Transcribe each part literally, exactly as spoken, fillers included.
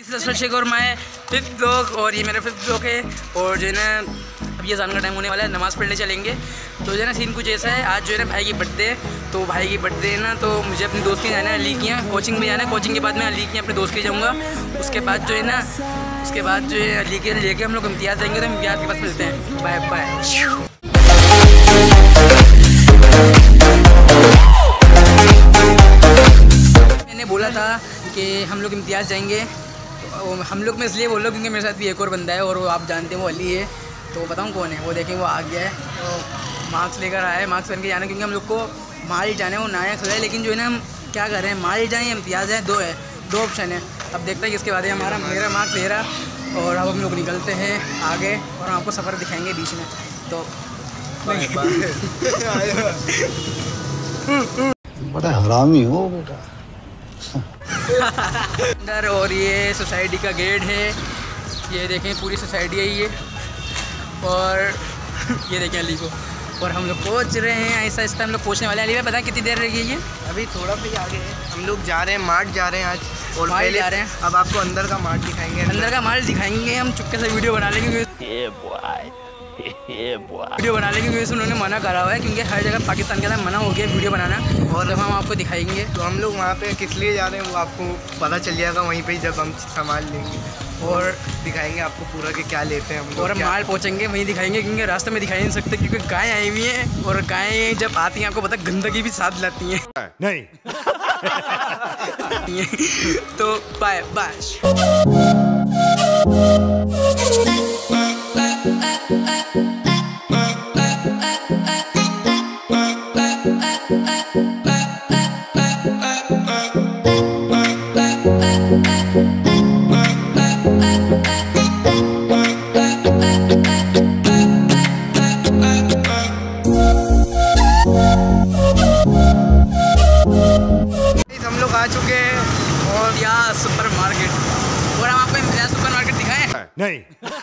शेख और मैं fifth block, और ये मेरा फिफ्थ ब्लॉक है। और जो है ना अब ये जान का टाइम होने वाला है, नमाज़ पढ़ने चलेंगे। तो जो है ना सीन कुछ ऐसा है, आज जो है ना भाई की बर्थडे है। तो भाई की बर्थडे है ना, तो मुझे अपने दोस्त के जाना है, अली की कोचिंग में जाना है। कोचिंग के बाद मैं अली की अपने दोस्त के जाऊँगा। उसके बाद जो है ना उसके बाद जो है अली के लेके हम लोग इम्तियाज़ जाएंगे। तो इम्तियाज़ के पास मिलते हैं। Bye bye. मैंने बोला था कि हम लोग इम्तियाज़ जाएंगे। तो हम लोग मैं इसलिए बोल रहा हूँ क्योंकि मेरे साथ भी एक और बंदा है, और वो आप जानते हैं वो अली है। तो बताऊँ कौन है, वो देखें वो आ गया है। तो मार्क्स लेकर आया है, मार्क्स पहन के जाना, क्योंकि हम लोग को माल जाना है। वो नाया खुला है, लेकिन जो है ना हम क्या कर रहे हैं, माल जाएँ या इम्तियाज़ है, दो है दो ऑप्शन है। अब देखते हैं किसके बाद है। हमारा मेरा मार्क्स ले रहा, और अब हम लोग निकलते हैं आगे, और आपको सफ़र दिखाएंगे बीच में। तो बड़ा हरामी हो बेटा। अंदर, और ये सोसाइटी का गेट है। ये देखें पूरी सोसाइटी है ये, और ये देखें अली को। और हम लोग पहुंच रहे हैं, ऐसा ऐसा हम लोग पहुंचने वाले हैं। अली में पता है कितनी देर रह गई है? अभी थोड़ा भी आगे है। हम लोग जा रहे हैं, मार्ट जा रहे हैं आज, और पहले जा रहे हैं। अब आपको अंदर का मार्ट दिखाएंगे। अंदर का माल दिखाएंगे, हम चुपके से वीडियो बना लेंगे। वीडियो बना लेंगे क्योंकि उन्होंने मना करा हुआ है, क्योंकि हर जगह पाकिस्तान के अंदर मना हो गया वीडियो बनाना। और जब हम आपको दिखाएंगे, तो हम लोग वहाँ पे किस लिए जा रहे हैं वो आपको पता चल जाएगा वहीं पे, जब हम सामान लेंगे और दिखाएंगे आपको पूरा कि क्या लेते हैं हम लोग। और हम माल पहुँचेंगे वहीं दिखाएंगे, क्योंकि रास्ते में दिखाई नहीं सकते, क्योंकि गाय आई हुई हैं। और गाय जब आती हैं आपको पता गंदगी भी साथ लाती हैं। नहीं तो बाय बाय। हम लोग आ चुके हैं और यहाँ सुपर मार्केट, और हम आपको इम्तियाज़ सुपर मार्केट दिखाएं। नहीं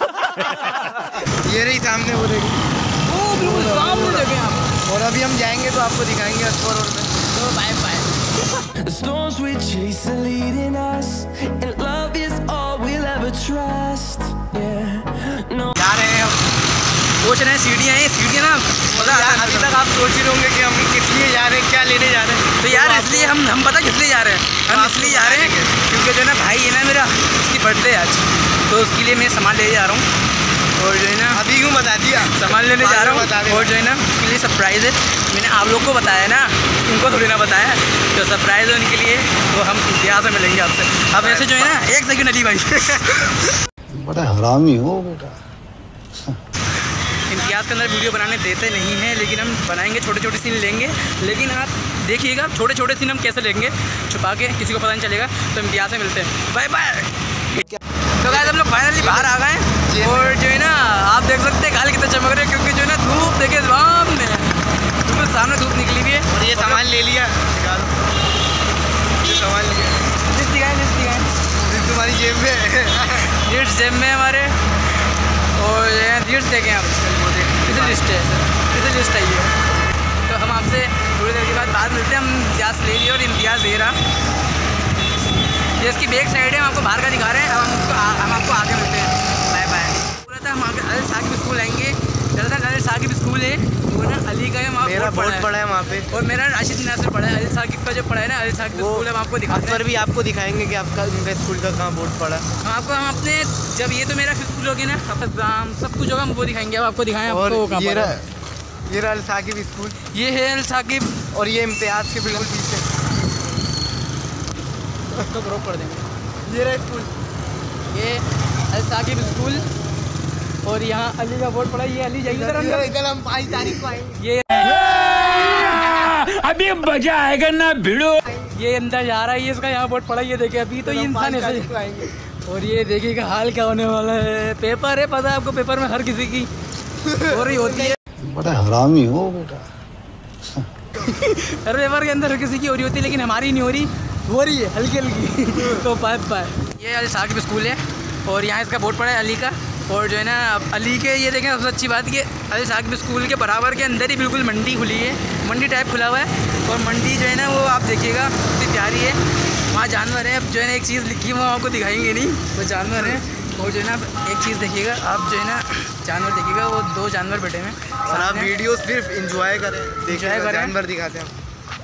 ये रही सामने, वो देखिए सामने देखें आप। और अभी हम जाएंगे तो आपको दिखाएंगे अस्पर रोड पे। तो bye bye. The storms we chase are leading us, and love is all we'll ever trust. Yeah, no. जा रहे हैं हम, सोच रहे हैं सीढ़ियाँ हैं, सीढ़ियाँ ना मतलब अभी तक आप सोच ही होंगे कि हम किस लिए जा रहे हैं, क्या लेने जा रहे हैं। तो यार इसलिए हम हम पता किस लिए जा रहे हैं, हम इसलिए जा रहे हैं क्योंकि जो है ना भाई है ना मेरा, उसकी बर्थडे है आज। तो उसके लिए मैं सामान ले जा रहा हूँ, और जो है ना अभी क्यों बता दिया, सामान लेने जा रहा हूँ। और जो है ना उसके लिए सरप्राइज़ है, मैंने आप लोग को बताया ना, उनको थोड़ी ना बताया। तो सरप्राइज़ है उनके लिए, तो हम इम्तियाज़ में मिलेंगे आपसे। अब ऐसे जो है ना, एक सेकंड अली भाई बड़ा हरामी हो बेटा। इम्तियाज़ के अंदर वीडियो बनाने देते नहीं हैं, लेकिन हम बनाएंगे, छोटे छोटे सीन लेंगे। लेकिन आप देखिएगा छोटे छोटे सीन हम कैसे लेंगे, छुपा के, किसी को पता नहीं चलेगा। तो इम्तियाज़ से मिलते हैं, बाय बाय। तो गाइस हम लोग फाइनली बाहर आ गए हैं, और जो है ना आप देख सकते हैं गाल कितने चमक रहे हैं, क्योंकि जो है ना धूप देखे सामने, बिल्कुल सामने धूप निकली हुई है। और ये सामान ले लिया, ये सामान लिया, लिस्ट दिखाएं, लिस्ट दिखाएं, तुम्हारी जेब में लिस्ट जेब में हमारे। और ये लिस्ट देखें आप, किसी लिस्ट है सर, किसी लिस्ट है ये। तो हम आपसे थोड़ी देर के बाद बात मिलते हैं। हम इम्तियाज़ ले लिए, और इम्तियाज़ दे रहा, ये इसकी बैक साइड है, हम आपको बाहर का दिखा रहे हैं। अब हम उसको हम आपको आगे मिलते हैं, बाय बाय। पूरा था हम आगे अल साकिब स्कूल आएंगे, दरअसल अल साकिब स्कूल है वो ना अली का है, वहाँ मेरा बहुत बड़ा है वहाँ पे, और मेरा राशिद नासिर पढ़ा है। अल साकिब का जो पढ़ा है ना, अल साकिब स्कूल है, हम आपको दिखाते हैं। पर भी आपको दिखाएंगे कि आपका उनका स्कूल का कहाँ बोर्ड पड़ा। हम आपको हम अपने जब ये तो मेरा फिफ्थ लोग है ना, सब एग्जाम सब कुछ होगा, हम वो दिखाएंगे। अब आपको दिखाएं, और आपको ये रहा ये रहा अल साकिब स्कूल, ये है अल साकिब, और ये इम्तियाज़ के बिल्कुल पीछे तो क्रॉप कर देंगे। ये रहा स्कूल, ये अल साकिब स्कूल, और यहाँ अली का बोर्ड पड़ा है। ये अली जाएगी इधर हम पाँच तारीख को आएंगे। ये अभी मजा आएगा ना भिड़ो। ये अंदर जा रहा है, ये इसका यहाँ बोर्ड पड़ा है, ये देखे अभी तो ये इंसान ऐसे। आएंगे। और ये देखिएगा हाल क्या होने वाला है। पेपर है, पता है आपको, पेपर में हर किसी की हो रही होती है। बड़ा हरामी हो बेटा। हर पेपर के अंदर हर किसी की हो रही होती है, लेकिन हमारी नहीं हो रही, हो रही है हल्की हल्की। तो पाए पाए ये अल साकिब स्कूल है, और यहाँ इसका बोर्ड पड़ा है अली का। और जो है ना अली के, ये देखें सबसे अच्छी बात, ये अल साकिब स्कूल के बराबर के अंदर ही बिल्कुल मंडी खुली है, मंडी टाइप खुला हुआ है। और मंडी जो है ना वो आप देखिएगा कितनी प्यारी है। वहाँ जानवर है। अब जो है ना एक चीज़ लिखी है वो आपको दिखाएंगे नहीं, वो जानवर है। और जो है ना एक चीज़ देखिएगा आप, जो है ना जानवर देखिएगा, वो दो जानवर बैठे हुए हैं। और आप वीडियो सिर्फ एंजॉय करें, देखिए जानवर दिखाते हैं।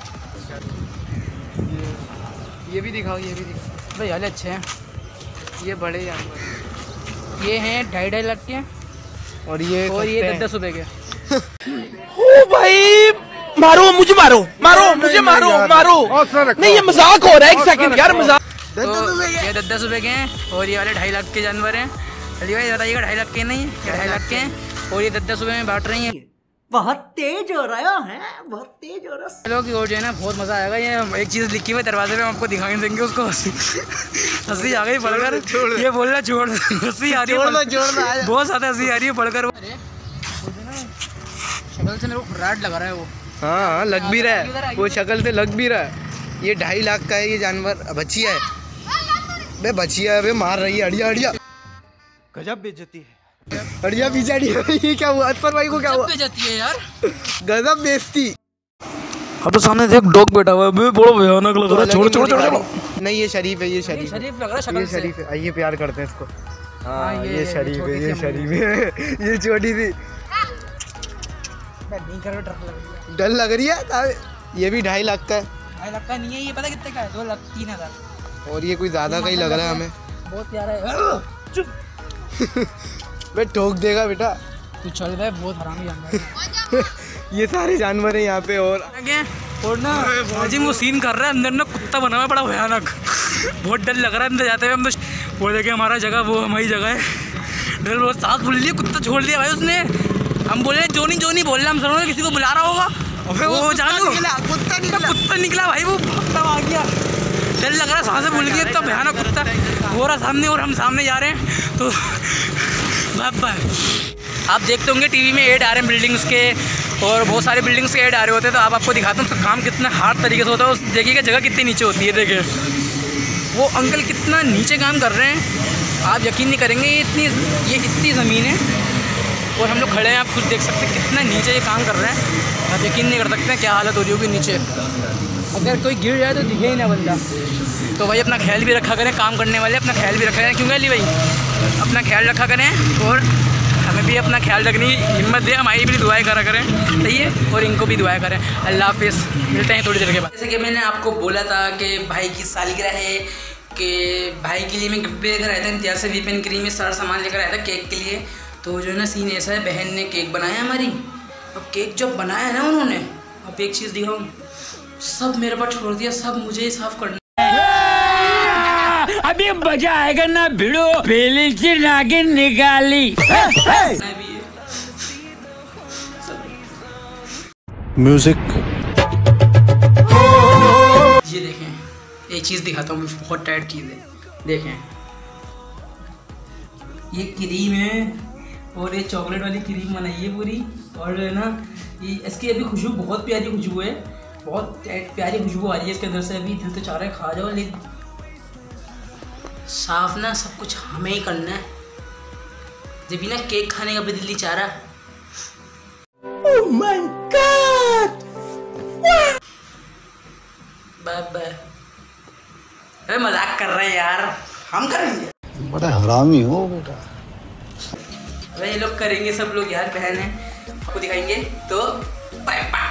ये भी दिखाओ, ये भी दिखाओ भाई हाल अच्छे हैं। ये बड़े जानवर, ये हैं ढाई ढाई लाख के, और ये और ये दस दस रुपए के। ओ भाई मारो मुझे, मारो मारो मुझे, मारो मारो। नहीं ये मजाक हो रहा है, एक सेकंड यार, मजाक। तो ये दस दस रुपए के हैं और ये वाले ढाई लाख के जानवर हैं। चलिए भाई बताइएगा, ढाई लाख के नहीं, ये ढाई लाख के हैं और ये दस दस रुपए में बांट रही हैं। बहुत तेज हो रहा है, बहुत तेज हो रहा है। चलो कि और जो है ना बहुत मज़ा आएगा। ये एक चीज़ लिखी हुई दरवाजे पे, हम आपको दिखाई देंगे उसको। हंसी हंसी आ गई पढ़कर, ये बोल रहा छोड़, हंसी आ रही है, बहुत ज़्यादा हंसी आ रही है पढ़कर। अरे शक्ल से मेरे को खुर्राट लगा रहा है वो। हाँ लग भी रहा है, वो शक्ल से लग भी रहा है। ये ढाई लाख का है ये जानवर, बचिया है बे, बचिया है बे, मार रही है अड़िया अड़िया। गजब बेइज्जती है, अड़िया पीछे अड़िया। ये क्या हुआ अतफर भाई को, क्या हुआ? जाती है यार, गजब बेइज्जती। अब तो सामने देख डॉग बैठा हुआ है, बड़ा भयानक लग रहा है। छोड़ छोड़ छोड़। नहीं ये शरीफ है, ये शरीफ है, शरीफ लग रहा है शक्ल ये से। शरीफ है। आइए प्यार करते हैं इसको। हाँ ये- ये शरीफ है, छोटी ये सी शरीफ है, ये छोटी सी नहीं कर रहा, डर लग रही है। डर लग रही है। ये भी ढाई लाख का है, ढाई लाख का नहीं है, ये पता कितने का है? दो लाख तीन हजार। और ये कोई ज्यादा का ही लग रहा है हमें। बहुत प्यारा है। बे ठोक देगा बेटा। तू चल भाई, बहुत हरामी जानवर है। ये सारे जानवर हैं यहाँ पे। और आगे और ना हाजी वो सीन कर रहा है, अंदर ना कुत्ता बना हुआ है बड़ा भयानक। बहुत डर लग रहा है अंदर जाते हुए। हम तो वो देखे हमारा जगह, वो हमारी जगह है। डर बहुत सांस फूल लिया, कुत्ता छोड़ दिया भाई उसने। हम बोले जोनी जोनी बोल रहे, हम समझ किसी को बुला रहा होगा। अबे वो जानू कुत्ता निकला, कुत्ता निकला भाई, वो भागता आ गया। डर लग रहा है, सांसें भूल गई, इतना भयानक कुत्ता हो रहा सामने और हम सामने जा रहे हैं। तो आप देखते होंगे टीवी में ऐड आ रहे हैं बिल्डिंग्स के, और बहुत सारे बिल्डिंग्स के ऐड आ रहे होते हैं। तो आप आपको दिखाता हूँ उसका काम कितना हार्ड तरीके से होता है। उस देखिएगा जगह कितनी नीचे होती है। देखिए वो अंकल कितना नीचे काम कर रहे हैं, आप यकीन नहीं करेंगे। ये इतनी ये इतनी ज़मीन है और हम लोग खड़े हैं, आप खुद देख सकते हैं कितना नीचे ये काम कर रहे हैं। आप यकीन नहीं कर सकते क्या हालत हो रही होगी नीचे। अगर कोई गिर जाए तो दिखे ही ना बंदा। तो भाई अपना ख्याल भी रखा करें, काम करने वाले अपना ख्याल भी रखा करें। क्यों अली भाई, अपना ख्याल रखा करें और हमें भी अपना ख्याल रखने की हिम्मत दे, हमारी भी दुआएं करा करें, सही है, और इनको भी दुआएं करें। अल्लाह हाफिज़, मिलते हैं थोड़ी देर के बाद। जैसे कि मैंने आपको बोला था कि भाई की सालगिरह है, कि भाई के लिए मैं गिफ्ट लेकर आया था इम्तियाज़ से, व्हिप एंड क्रीम में सारा सामान लेकर आया था केक के लिए। तो जो है ना सीन ऐसा है, बहन ने केक बनाया हमारी। अब केक जब बनाया है ना उन्होंने, अब एक चीज़ दिखाऊँ, सब मेरे पर छोड़ दिया, सब मुझे ही साफ़ करना। अभी मजा आएगा ना भिड़ो, पहले से नागिन निकाली। म्यूजिक। ये देखें, एक चीज़ दिखाता हूँ, बहुत टाइट चीज़ है। देखें ये क्रीम है और ये चॉकलेट वाली क्रीम बनाई है पूरी। और जो है ना ये इसकी अभी खुशबू बहुत प्यारी खुशबू है, बहुत प्यारी खुशबू आ रही है इसके अंदर से। अभी दिल तो चाह रहा है खा जाओ, लेकिन साफ ना सब कुछ हमें ही करना है। जब ना केक खाने का भी दिल नहीं चाह रहा। Oh my God! Bye bye. अरे मजाक कर रहे हैं यार, हम करेंगे। बड़ा हरामी हो बेटा। अरे ये लोग करेंगे, सब लोग यार, बहन है, आपको दिखाएंगे। तो बाय बाय।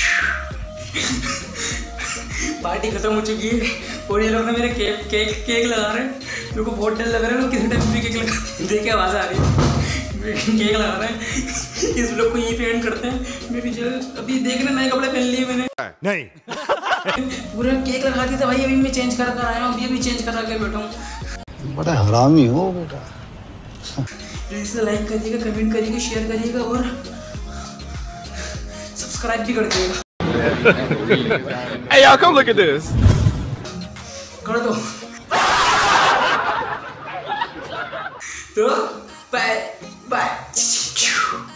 पार्टी खत्म हो चुकी है और ये लोग ना मेरे केक केक केक लगा रहे हैं। मेरे को बहुत डर लग रहा है, लोग किसी टाइम भी केक लगा, देखिए आवाज़ आ रही है, केक लगा रहे हैं। इस लोग को यही पे एंड करते हैं। मैं पीछे अभी देख रहे नए कपड़े पहन लिए मैंने, नहीं पूरा केक लगा दिया था भाई। अभी मैं चेंज कर कर आया हूँ, अभी अभी चेंज करा के बैठा हूँ। बड़ा हरामी हो बेटा। इसे लाइक करिएगा, कमेंट करिएगा, शेयर करिएगा और सब्सक्राइब भी कर दिएगा। Hey y'all, come look at this. कर दो। तो बाय बाय।